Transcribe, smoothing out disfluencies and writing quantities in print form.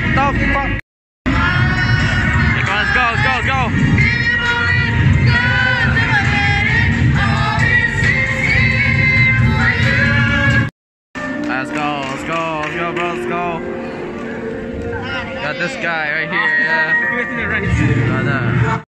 What the fuck? Let's go, let's go, let's go. Let's go, bro, let's go. Got this guy right here, yeah.